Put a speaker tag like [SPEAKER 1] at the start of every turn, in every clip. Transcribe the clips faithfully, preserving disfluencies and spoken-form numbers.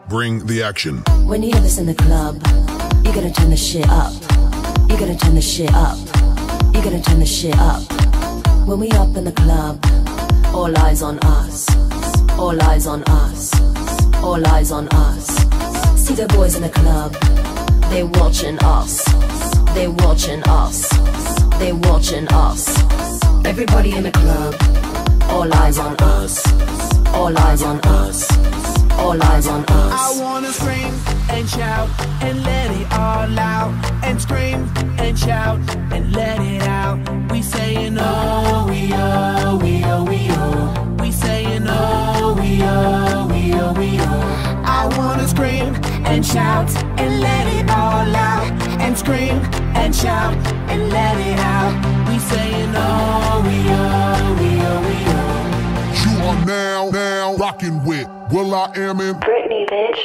[SPEAKER 1] Bring the action.
[SPEAKER 2] When you hear this in the club, you gotta turn the shit up. You gotta turn the shit up. You gotta turn the shit up. When we up in the club, all eyes on us. All eyes on us. All eyes on us. See the boys in the club, they watching us. They watching us. They watching us. Everybody in the club, all eyes on us. All eyes on us. All eyes on us.
[SPEAKER 3] I wanna scream and shout and let it all out. And scream and shout and let it out. We saying oh, we oh, we oh, we oh. We saying oh, we oh, we oh, we oh. I wanna scream and shout and let it all out. And scream and shout and let it out. We saying oh, we oh, we oh, we oh.
[SPEAKER 1] You are now, now rocking with will.i.am in
[SPEAKER 2] Britney, bitch.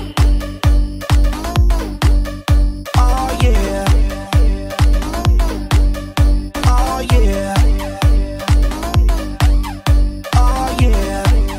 [SPEAKER 3] Oh yeah. Oh yeah. Oh yeah.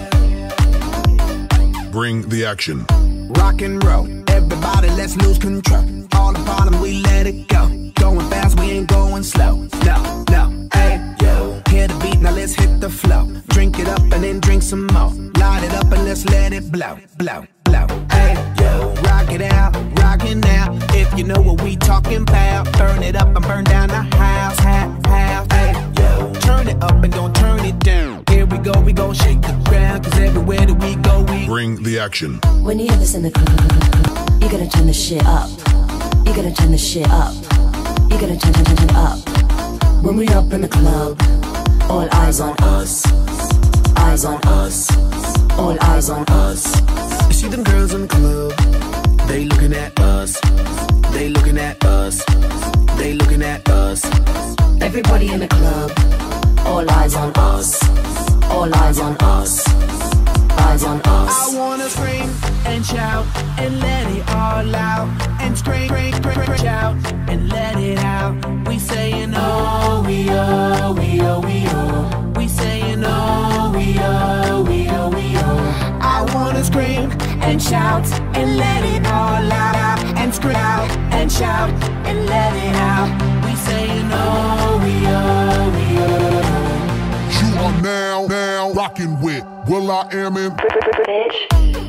[SPEAKER 1] Bring the action.
[SPEAKER 3] Rock and roll, everybody let's lose control. All the bottom we let it go. Going fast, we ain't going slow. No, no, hey, yo. Hear the beat, now let's hit the flow. Drink it up and then drink some more. Light it up and let's let it blow, blow, blow. Hey, yo. Rock it out, rock it now. If you know what we talking about, burn it up and burn down the house, house, house. Hey, yo. Turn it up and don't turn it down. Here we go, we gon' shake the ground. Cause everywhere that we go, we
[SPEAKER 1] bring the action.
[SPEAKER 2] When you hear this in the club, you gotta turn the shit up. You gotta turn the shit up. You gotta turn, turn, turn, turn up. When we up in the club, all eyes on us. Eyes on us. All eyes on us.
[SPEAKER 3] You see them girls in the club, they looking at us. They looking at us. They looking at us.
[SPEAKER 2] Everybody in the club, all eyes on us. All eyes on us. Eyes on us.
[SPEAKER 3] I wanna scream and shout and let it all out. And scream, scream, scream, scream, shout and let it out. We saying oh, we oh, we oh, we oh. We saying oh, we oh, we oh, we oh. I wanna scream and shout and let it all out. And scream out and shout and let it out. We saying oh, we oh, we oh.
[SPEAKER 1] You are now, now rocking with will.i.am in
[SPEAKER 2] Bitch.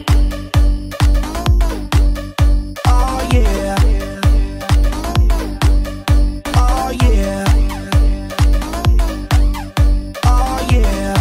[SPEAKER 3] Oh yeah. Oh yeah. Oh yeah.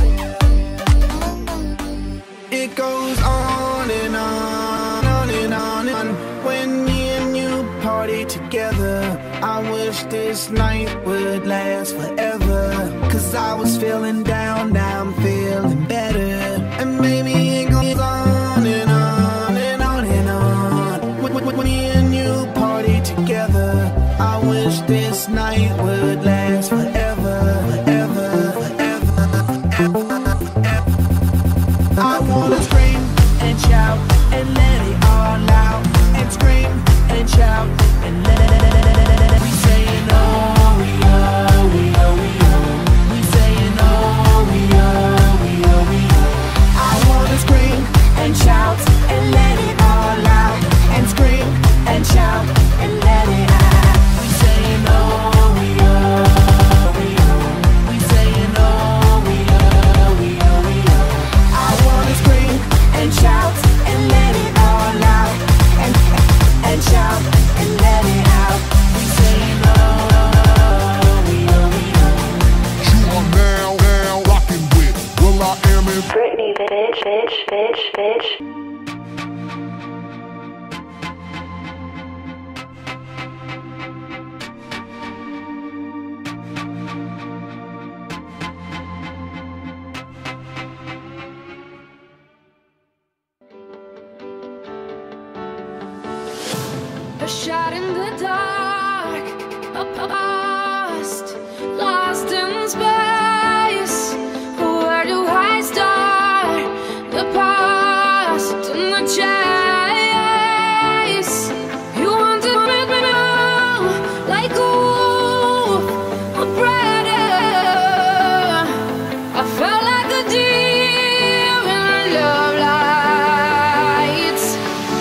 [SPEAKER 3] It goes on and on, on and on and on. When me and you party together, I wish this night would last forever. Cause I was feeling down, now I'm feeling better. And maybe it goes on and on and on and on. When, when, when me and you party together, I wish this night would last forever, forever, forever, forever, forever. I wanna scream and shout and let it all out. And scream and shout and let it. We saying oh, we oh, we oh, we oh. We saying oh, we oh, we oh, we oh. I wanna scream and shout and let it all out. And scream and shout and let it out. We saying oh, we oh, we oh. We saying oh, we oh, we oh, we oh. I wanna scream and shout and let it all out. And and shout and let it out. We saying oh, we oh, we oh.
[SPEAKER 1] You are now, now rocking with will.i.am in
[SPEAKER 2] Britney, bitch, bitch, bitch, bitch.
[SPEAKER 4] A shot in the dark, a past, lost in space. Where do I start? The past and the chase. You want to make me know, like ooh, a predator. I felt like a deer in love lights.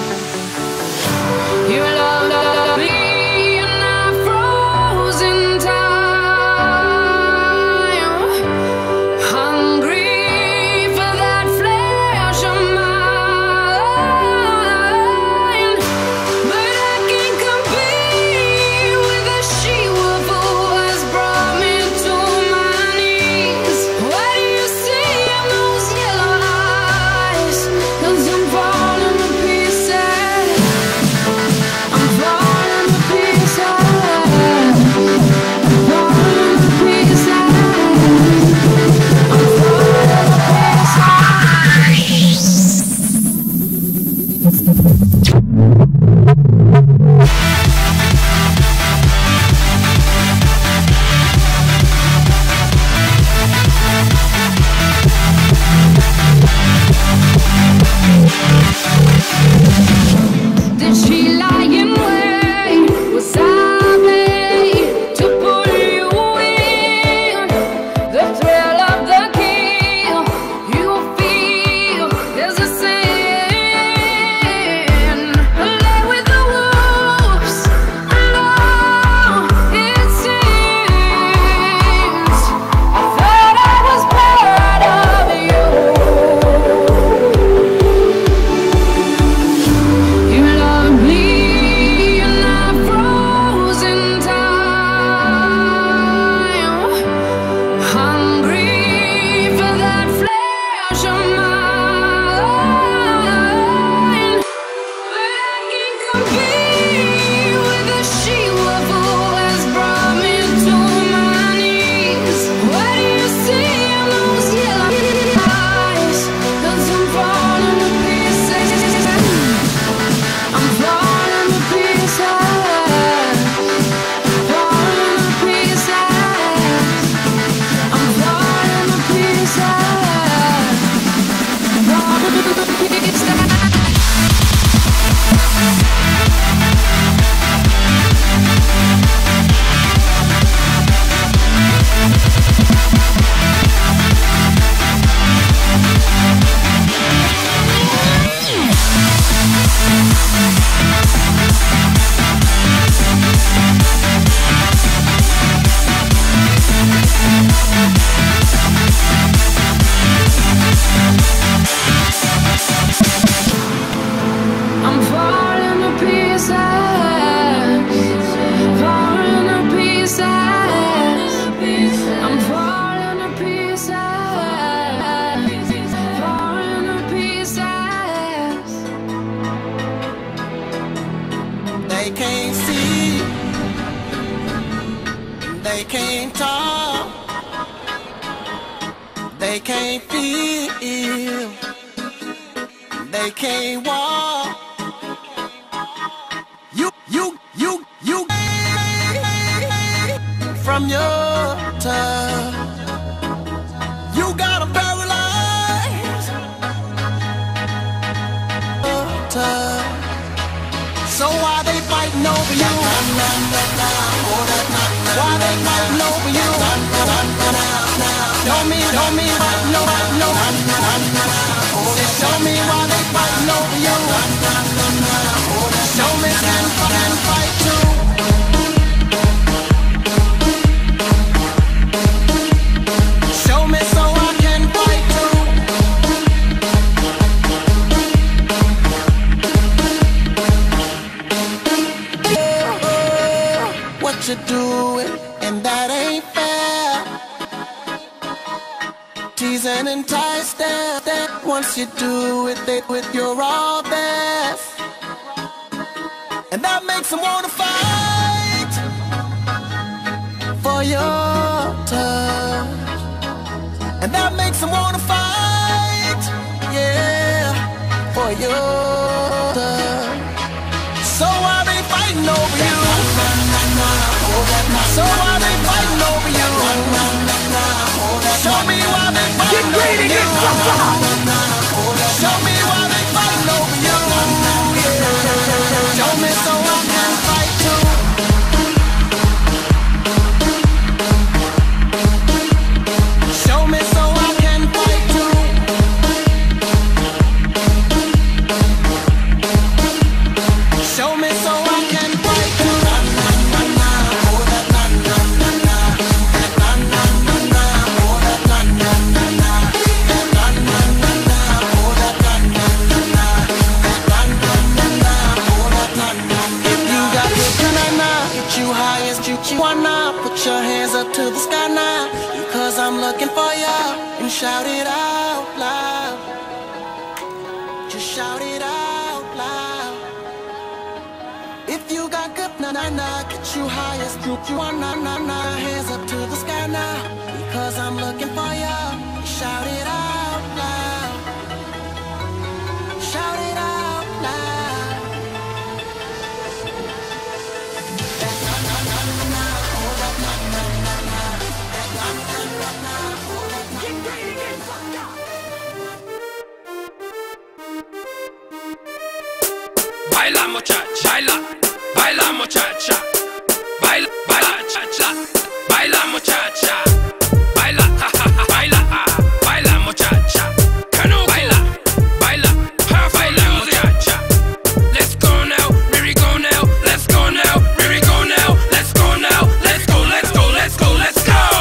[SPEAKER 5] Baila muchacha, baila, baila muchacha, baila, baila chacha, baila muchacha, baila, ja, ja, ja, baila, ah, baila muchacha, canoe, baila, baila, ha, baila muchacha. Let's go now, here we go now, let's go now, here we go now, let's go now, let's go, let's go, let's go, let's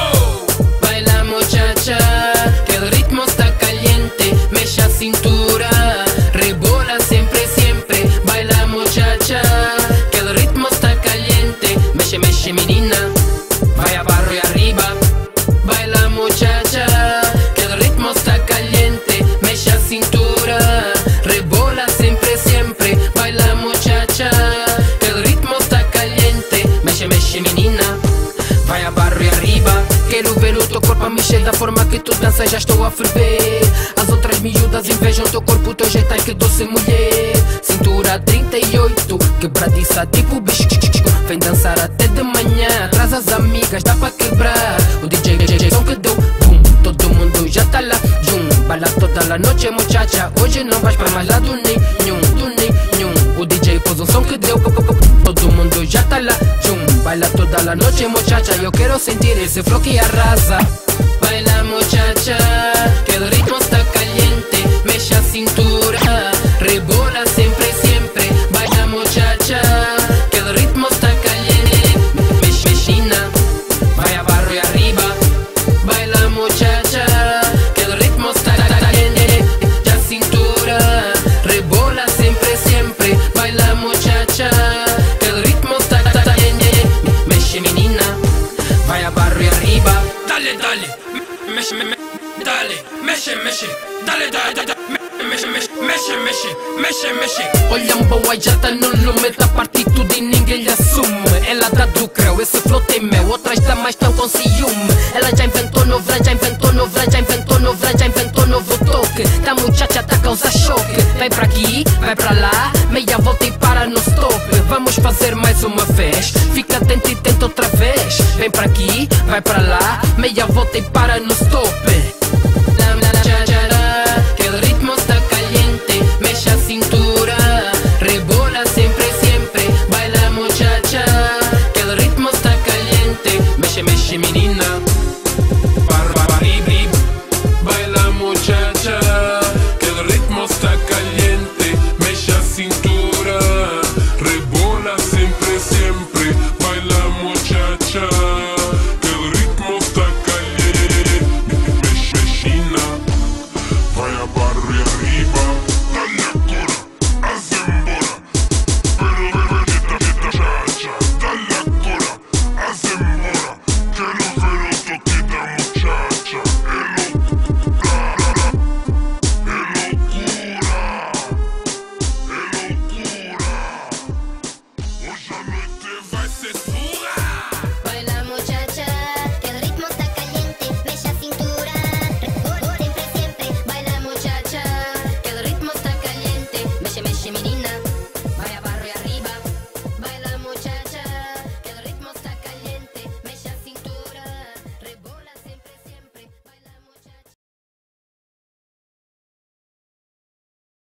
[SPEAKER 5] go.
[SPEAKER 6] Baila muchacha, que el ritmo está caliente, mecha cintura, rebola siempre, siempre. Baila muchacha, que el ritmo está caliente, meche, meche menina, vaya abajo y arriba. Baila muchacha, que el ritmo está caliente, mecha cintura, rebola siempre, siempre. Baila muchacha, que el ritmo está caliente, meche, meche menina, vai abaixo e arriba. Quero ver o teu corpo a mexer da forma que tu danças, já estou a ferver. As outras miúdas invejam teu corpo, teu jeito, ai que doce mulher. Cintura trinta e oito, quebradiça tipo bicho. Vem dançar até de manhã, traz as amigas, dá pra quebrar. O D J, D J, som que deu, boom, todo mundo já tá lá, jum. Bala toda toda a noite, muchacha. Hoje não vais pra mais lado nenhum, do nenhum. O D J pôs um som que deu, todo mundo já tá lá. Tchum, baila toda a noite, muchacha. Eu quero sentir esse flow que arrasa. Baila, muchacha, que el ritmo está caliente. Mexe a cintura, rebola siempre, siempre. Baila, muchacha, que el ritmo está caliente. Mexe, mexina, vai abajo y arriba. Baila, muchacha, que el ritmo está caliente. Ya cintura, rebola siempre, siempre. Baila, muchacha, que el ritmo está caliente. Mexe, menina, vai abajo y arriba.
[SPEAKER 5] Dale, dale, mexe, me, me, dale, mexe, mexe, dale, dale, dale, mexe, mexe, mexe, mexe, mexe, mexe.
[SPEAKER 6] Olha um boa já tá no lume, tá parte tudo e ninguém lhe assume. Ela dá do creu, esse flow tem meu, outras damas tão com ciúme. Ela já inventou novo, já inventou novo, já inventou novo, já inventou novo toque. Tá muchacha, tá causa choque. Vem pra aqui, vai pra lá, meia volta e para no stop. Vamos fazer mais uma vez, fica atento e tenta outra vez. Vem pra aqui, vai pra lá, meia volta e para no stop.